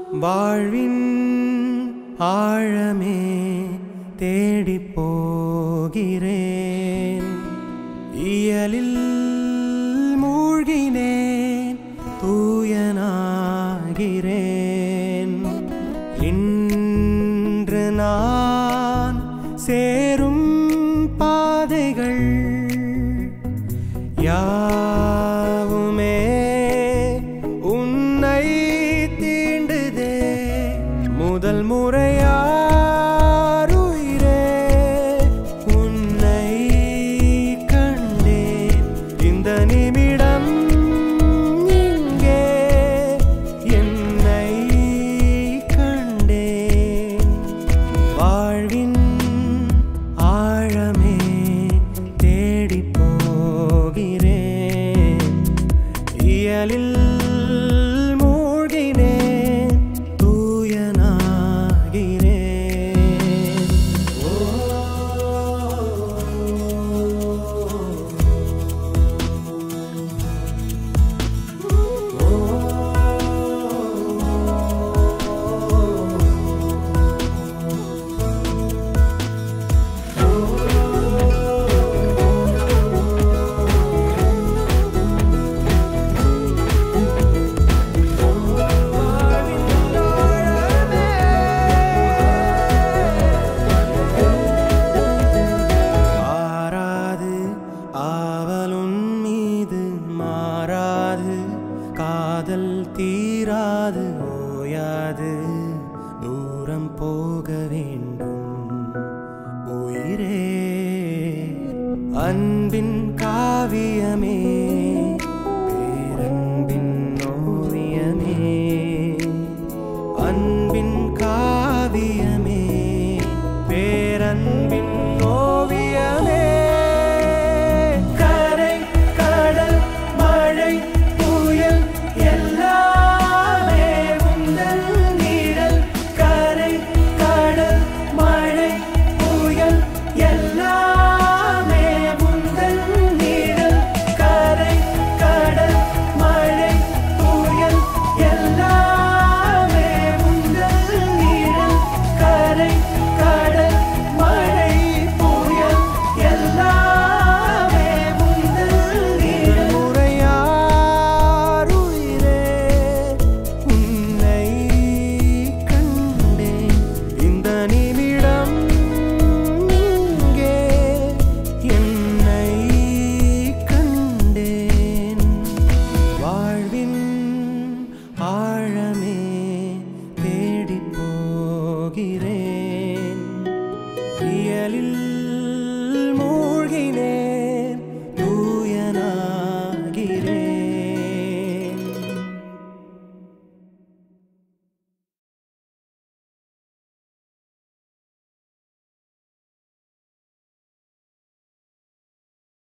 வாழ்வின் ஆழமே தேடிப் போகிறேன். இயலில் மூழ்கினேன், தூயனாகிறேன். இன்று நான் சேரும் பாதைகள் யாவுமே உன்னை தீண்டுதே. முதல் முறையாருயிரே உன்னை கண்டேன். இந்த நிமிடம் இங்கே என்னை கண்டேன். வாழ்வின் ஆழமே தேடிப் போகிறேன். இயலில் மூழ்கினேன், தூயனாகிறேன். ஆவலுன் மீது மாறாது, காதல் தீராது ஓயாது. தூரம் போக வேண்டும் உயிரே. அன்பின் காவியமே, பேரன்பின் ஓவியமே. அன்பின் காவியமே, பேரன்பின் ஓவியமே. ஆழமே தேடிப் போகிறேன். இயலில் மூழ்கினேன்.